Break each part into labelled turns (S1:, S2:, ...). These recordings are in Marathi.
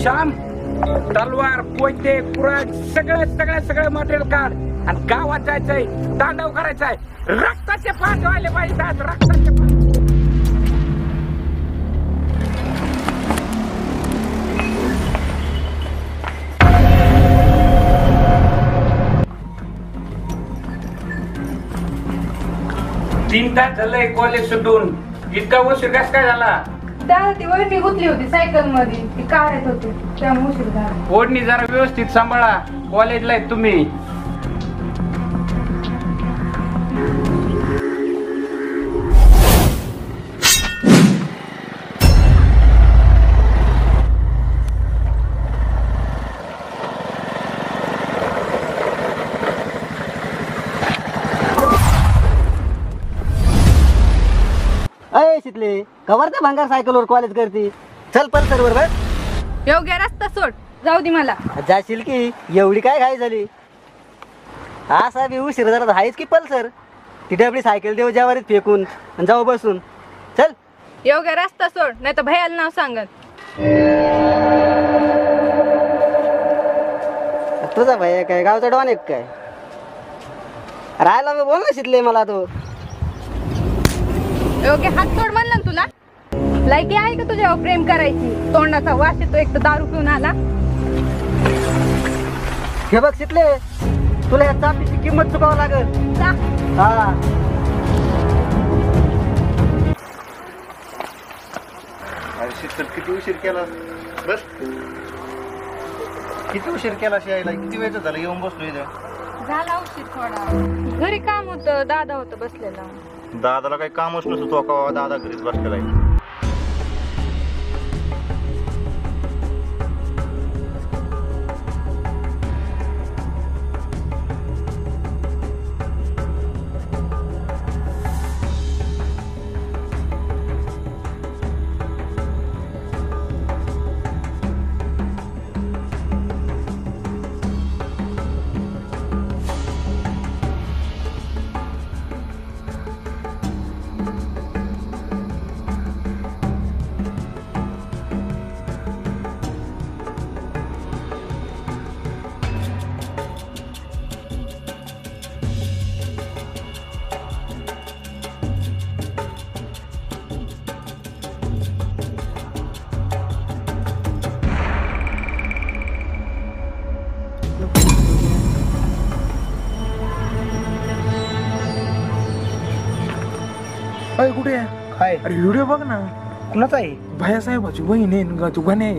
S1: श्याम, तलवार, कोयते, कुराड सगळं मटेरियल काढ आणि गावात जायचंय, तांडव करायचंय, रक्ताचे पाठ व्हायला पाहिजे आज, रक्ताचे पाठ. तीन तास झालंय कॉलेज सुटून, इतका उशीर कस काय झाला?
S2: त्या ती वरती गुतली होती सायकल मध्ये, ती काढत होती त्यामुळे उशीर झाला.
S1: ओढणी जरा व्यवस्थित सांभाळा, कॉलेजला आहे तुम्ही.
S3: अय शितले, कवर त्या भांगार सायकलवर कॉलेज करती. चल पल्सर वर बस.
S2: योग्य रस्ता सोड, जाऊ दे मला.
S3: जाशील की, एवढी काय घाई झाली? असा बी उशीर झाला आहेच की पल्सर. तिथे आपली सायकल देऊ ज्यावरीत फेकून आणि जाऊ बसून. चल.
S2: योग्य रस्ता सोड, नाही तर भैयाला नाव सांगत.
S3: तुझा भैया काय गावचा डॉन एक काय? राहायला मी बोल ना शितले मला तो.
S2: योग्य हात सोड म्हणलं ना तुला. लायकी आहे का तुझ्यावर प्रेम करायची? तोंडाचा वास येतो, एक तर दारू पिऊन आला.
S3: हे बघ शितले, तुला या चापीची किंमत चुकावं लागल.
S2: जा.
S3: हा.
S4: शीतल किती उशीर केला? बस किती उशीर केला यायला? किती वेळ झालं येऊन बसलो इथं.
S2: झाला उशीर थोडा, घरी काम होतं, दादा होतं बसलेला.
S4: दादाला काही कामच नसतो, तो का दादा घरीच बसलेला आहे.
S5: अरे कुठे आहे?
S4: काय?
S5: अरे व्हिडिओ बघ ना.
S4: कुणाचा आहे?
S5: भैया साहेबाची बहीण आहे, तू गणे.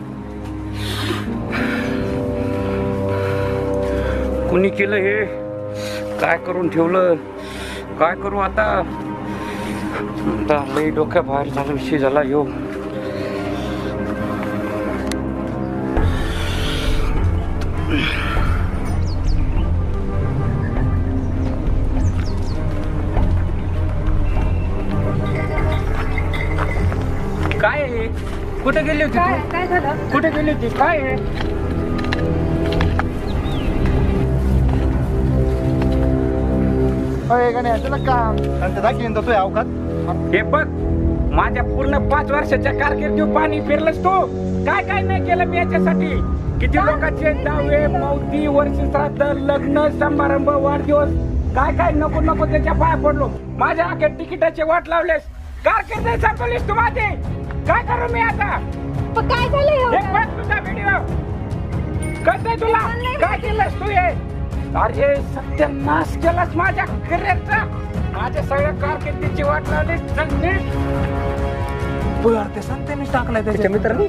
S1: कुणी केलं हे? काय करून ठेवलं? काय करू आता? लई डोक्या बाहेर झाला विषय झाला यो. काय आहे? कुठे गेली होती
S2: काय
S1: तू?
S2: काय झालं?
S1: कुठे गेली होती? काय आहे?
S5: अरे गणे, तुला काम
S4: दाखीन तो अवकात.
S1: हे बघ, माझ्या पूर्ण 5 वर्षाच्या कारकिर्दीवर पाणी फिरलंस तू. काय काय नाही केलं मी याच्यासाठी? किती लोकांचे दहावे, मौती, वर्षश्राद्ध, लग्न समारंभ, वाढदिवस, काय काय नको नको त्याच्या पाया पडलो. माझ्या अख्या तिकिटाचे वाट लावलेस, कारकिर्दी संपवलीस तू माझी. काय करू मी आता?
S2: पण काय झालं
S1: हे
S2: एवढं?
S1: बघ तुझा व्हिडिओ. कसं तुला? काय केलंस तू हे? अरे सत्यानाश केलास माझ्या करिअरचा. माझ्या सगळ्या कारकिर्दीची वाट लावलीस. चल नीट.
S5: ते संत्यानेच टाकलाय त्याच्या
S3: मित्रांनी.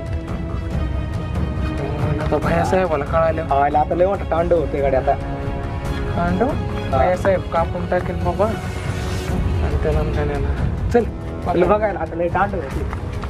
S5: आता भैया साहेबाला कळालं.
S3: आता लय मोठा तांडव होते गाडी आता.
S5: पांडव भैया साहेब कापून टाकेल बाबा. आणि त्याला गाण्याला चल
S3: बघायला आता लय तांडव होते.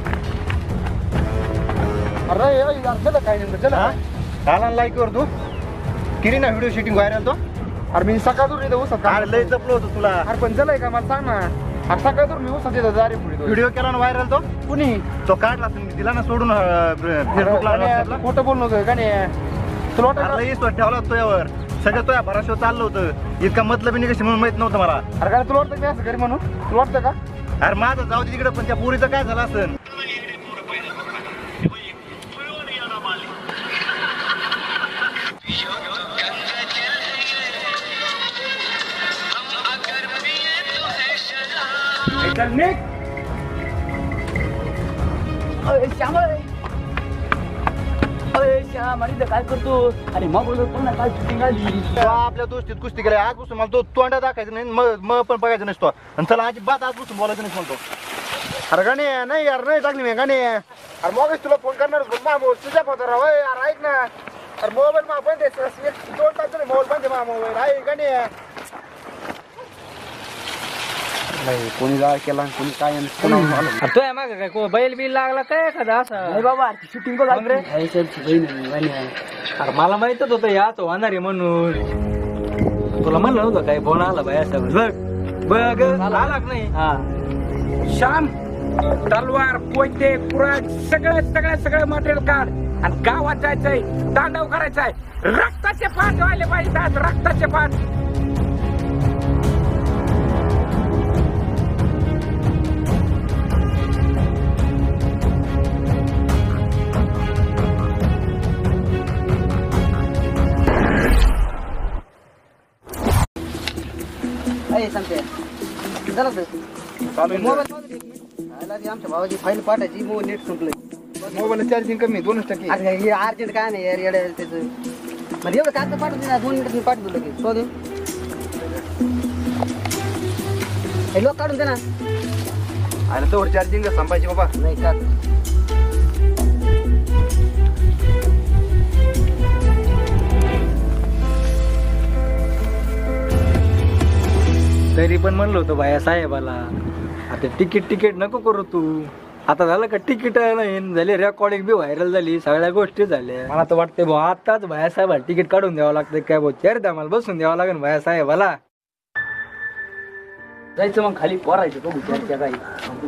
S5: अरे यार चला काय नेमकं चला.
S4: आला लाईक वर तू किरी ना व्हिडिओ शूटिंग व्हायरल तो.
S5: अरे मी सकाळून इथं उसत
S4: अरे लय जपलो होतो तुला.
S5: अरे पण चलाय का मला सांग ना. अरे सकाळून मी उसत येतो दारी पुढे.
S4: व्हिडिओ केला ना व्हायरल तो.
S5: कुणी
S4: तो काढला तुम्ही दिला ना सोडून फेसबुकला.
S5: खोटं बोललो का नाही? तुला वाटतं
S4: लई स्वत ठेवला होता तुझ्यावर. सगळं तुझ्या भराशो चाललं होतं. इतका मतलब कशी म्हणून माहित नव्हतं मला.
S5: अरे काय तुला वाटतं मी असं घरी म्हणून? तुला वाटतं का?
S4: अरे माझं जाऊ दे तिकडे, पण त्या पोरीचं काय झालं असेल?
S1: चल निघ.
S3: काय करतो अरे मग काय शूटिंग आली
S4: तो आपल्या दोस्तीत कुस्ती केल्या आजपासून मला तो तोंडा दाखायचं नाही मग पण बघायचं नसतो आणि चला अजिबात आजपासून बोलायचं नाही म्हणतो. अरे गाणे नाही यार नाही टाकली मी गाणे. अरे मगच तुला फोन करणार मामो तुझ्या फोन राव अरे ऐक ना. अरे मोबाईल मा बंद आहे 2 तास झाले मोबाईल बंद आहे मा मोबाईल आहे गाणे. नाही कोणी जाळ केला कोणी काय
S5: तो आहे माग काय बैल बिल लागला काय एखादा असा
S3: नाही बाबा शूटिंग बघ
S5: रे.
S3: अरे मला माहितच होतं याच होणार आहे म्हणून तुला म्हणलं नव्हतं काय फोन आला बाय असं बघ बघ आला का नाही. हा
S1: श्याम तलवार कोयते कुराड सगळं मटेरियल काढ आणि गावात जायचंय तांडव करायचंय रक्ताचे पाठ व्हायला पाहिजे आज रक्ताचे पाठ.
S3: सांगते चला आमच्या भावाची फाईल पाठायची मोबाईल नेट संपलंय.
S4: मोबाईल चार्जिंग कमी 2%
S3: अरे हे अर्जंट काय नाही यार येड्या त्याचं म्हणजे एवढं कागद पाठवून दे ना 2 मिनिटात मी पाठवतो लगेच तो दे हे लोक काढून दे ना.
S4: आणि तो चार्जिंग संपायची बाबा.
S3: नाही का
S5: तरी पण म्हणलो होतो बाया साहेबाला आता तिकीट नको करू तू. आता झालं का तिकीट नाही झाली रेकॉर्डिंग बी व्हायरल झाली सगळ्या गोष्टी झाल्या. मला तर वाटतंय भाऊ आताच बाया साहेबाला तिकीट काढून द्यावं लागतं काय भाऊ चेर आम्हाला बसून द्यावं लागेल बाया साहेबाला.
S3: जायचं मग खाली पोरायचं बघू चर्चा काही.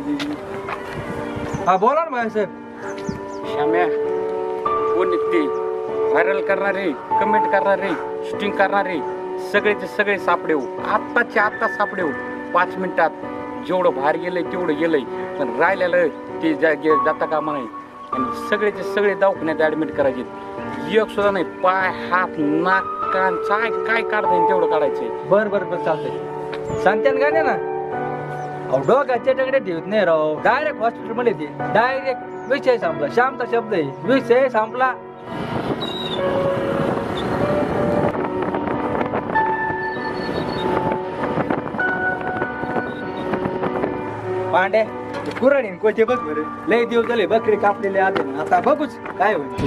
S5: हा बोला ना बाया साहेब.
S1: श्याम्या कोण निघते व्हायरल करणारे कमेंट करणारे शूटिंग करणारे सगळेचे सगळे सापडेव आत्ताचे आत्ता सापडेव 5 मिनिटात जेवढं बाहेर गेलंय तेवढं गेलंय पण राहिलेलं ते जाता कामा नाही. आणि सगळेचे सगळे दवाखान्यात ऍडमिट करायचे एक सुद्धा नाही पाय हात नाक कान काय काढता येईल तेवढं काढायचंय.
S5: बरं चालतंय सांगते ना गाणे ना. अहो डोक्याच्या टकडे ठेवत नाही राव डायरेक्ट हॉस्पिटल मध्ये ते डायरेक्ट विषय संपला. श्यामचा शब्द आहे विषय संपला. पांडे कुराडी कोचे बघ बरं लय दिवस झाले बकरी कापलेले आले आता बघूच काय होईल.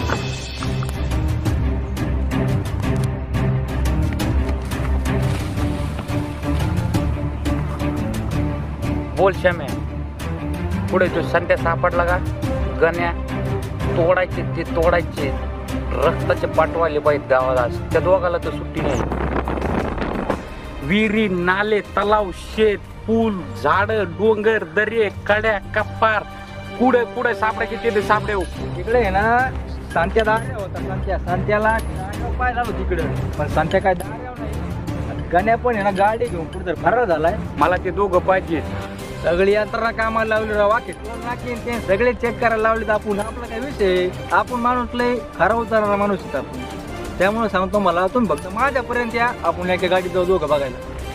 S1: बोल श्याम्या पुढे तो संध्या सापडला का गण्या तोडायचे ते तोडायचे रक्ताचे पाठवायले पाहिजे गावाला त्या दोघाला तर सुट्टी नाही. विहिरी नाले तलाव शेत पूल झाड डोंगर दर्ये कड्या कप्पार कुठे सापडायचे ते सापडे.
S5: तिकडे आहे ना सांत्या दार्या होता सांत्याला पाय झालो तिकडे पण सांत्या काय दार्या नाही. गण्या पण आहे ना गाडी घेऊन पुढे तर फरार झालाय.
S1: मला ते दोघं पाहिजे.
S5: सगळी यंत्रणा कामाला लावली राव वाकी नाकी ते सगळे चेक करायला लावलेत. आपण आपला काय विषय आपण माणूस लय खरा उतरणारा माणूस आहेत आपण. त्यामुळे सांगतो मला तुम्ही फक्त माझ्यापर्यंत या आपण एका गाडीत जाऊ दोघं बघायला.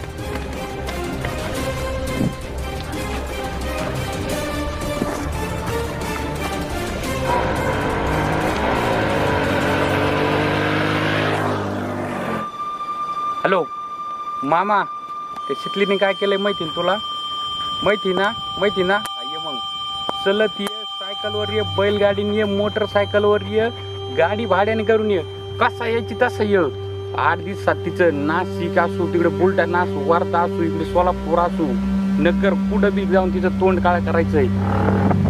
S1: हॅलो मामा ते शिकलीने काय केलंय माहिती ना तुला माहिती ना ये मग चलत ये सायकलवर ये बैलगाडीने ये मोटरसायकलवर ये गाडी भाड्याने करून ये कसा यायची तसं ये. 8 दिवसात तिचं नाशिक असू तिकडे बुलढाणा असू वर्धा असू इकडे सोलापूर असू नगर कुठं बी जाऊन तिचं तोंड काळ करायचंय.